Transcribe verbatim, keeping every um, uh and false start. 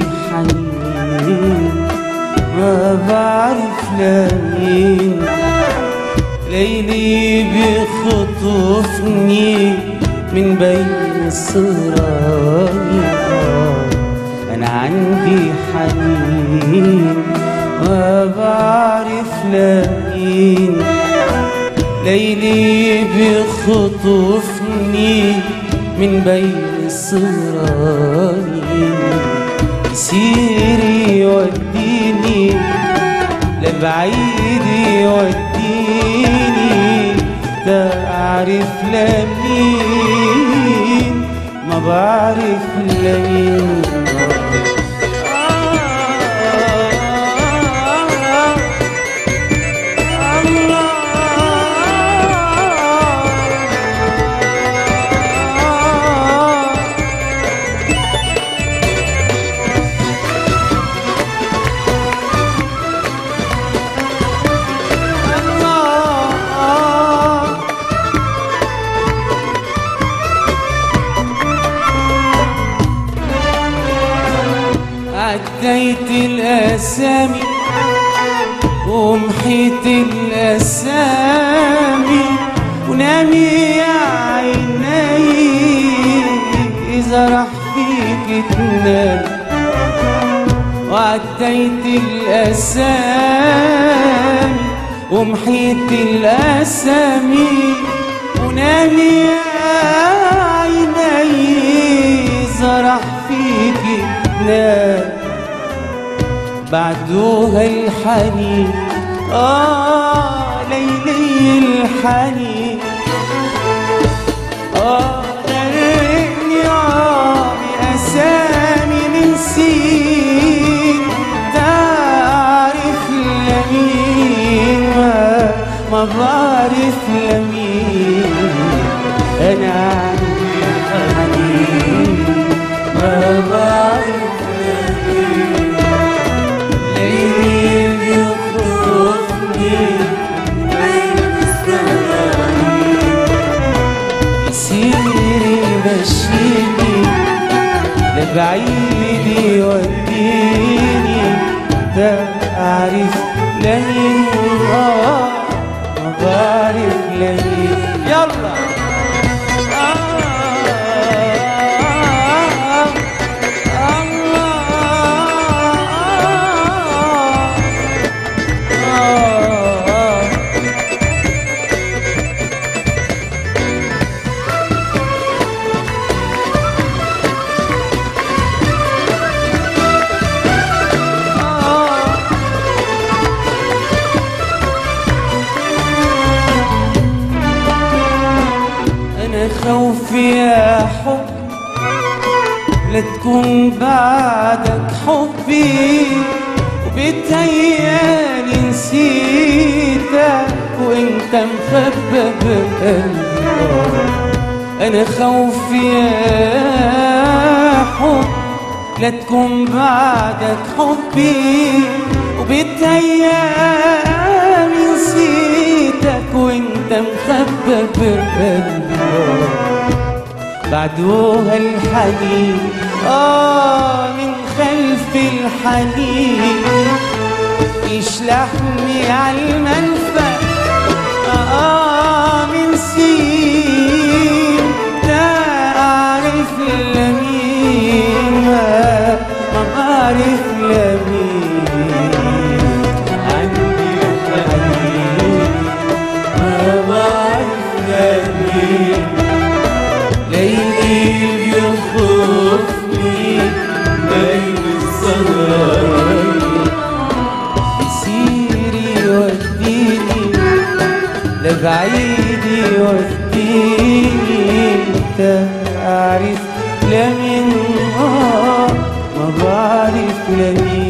حنين ما بعرف لمين، ليلي بخطفني من بين السرايا. أنا عندي حنين ما بعرف لمين، ليلي بخطفني من بين السرايا. يسير يوديني لبعيد يوديني، تعرف لمين ما بعرف لمين. عديت الأسامي ومحيت الأسامي، ونامي يا عيني إذا راح فيك تنام. وعديت الأسامي ومحيت الأسامي، ونامي يا عيني إذا راح فيك تنام. بعدوها الحنين آه ليلي الحنين، آه غرقني آه بأسامي من سين. تعرف لمين ما, ما بعرف لمين. أنا عندي حنين ما بعرف بعيد يوديني. تعرف لمين آه ما بعرف لمين. يلا خوفي يا حب لا تكون بعدك حبي، وبتهيالي نسيتك وانت مخبى بقلبي. انا خوفي يا حب لا تكون بعدك حبي، وبتهيالي نسيتك وانت مخبى بقلبي. بعدوها الحنين آه من خلف الحنين، يشلحني عالمنفى آه من سين. تعرف لمين ما, ما بعرف لمين. عندي حنين ما بعرف لمين، ليلي بيخطفني بين السرايا. يسير يوديني لبعيد يوديني. تعرف لمين آه ما بعرف لمين.